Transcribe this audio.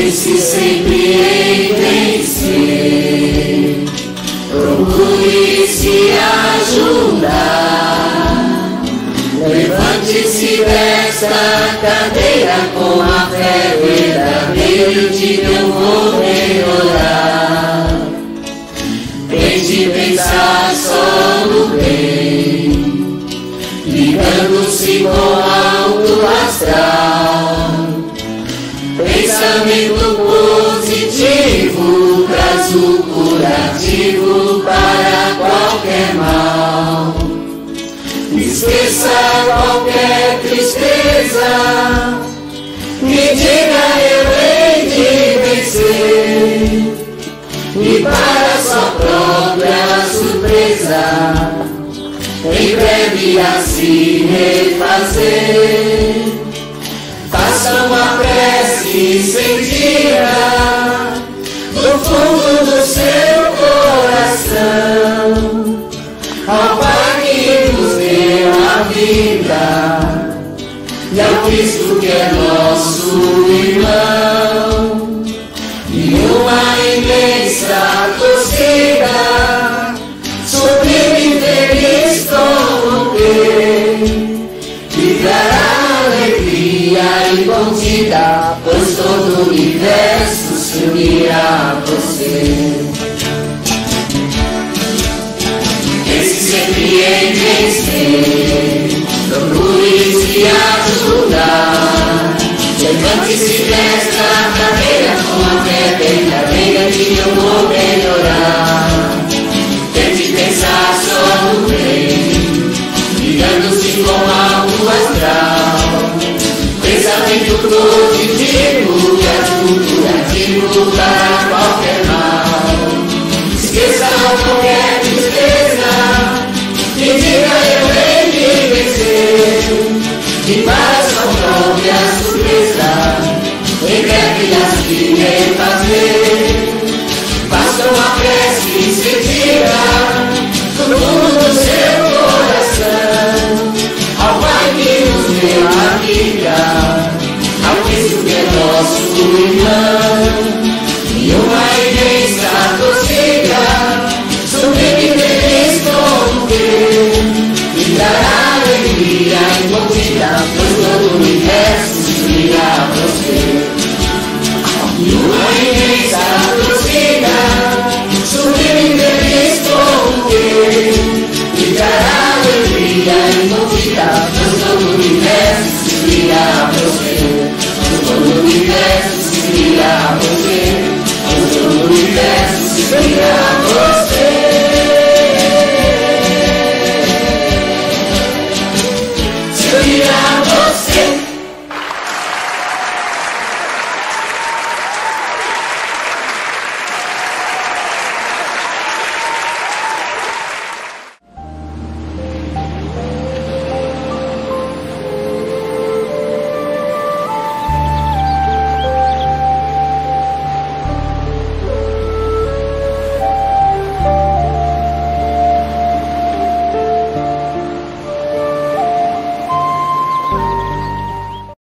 pense sempre em vencer, procure se ajudar. Levante-se desta cadeira com a fé verdadeira e diga: eu vou melhorar. Tente pensar só no bem, ligando-se com alto astral. Pensamento positivo traz o curativo para qualquer mal. Esqueça qualquer tristeza e diga: eu hei de vencer. E para sua própria surpresa, em breve a se refazer. Faça uma prece sentida do fundo do seu coração ao Pai que nos deu a vida e ao Cristo que é nosso irmão. E uma imensa torcida sublime, feliz como que dará alegria e contida, pois todo o universo se unirá a você. Pense sempre em vencer, procure se ajudar. Levante-se desta cadeira com a fé verdadeira que eu vou melhorar. Tente pensar só no bem, ligando-se com algo astral. Pensamento positivo e curativo para qualquer mal. Esqueça qualquer tristeza e diga: eu hei de vencer. E para sua própria surpresa, em breve a se refazer. Faça uma prece sentida do fundo do seu coração ao Pai que nos deu a vida, ao Cristo que é nosso irmão. E uma imensa torcida sublime, feliz como que dará alegria e contida, pois todo o universo se unirá a você. E uma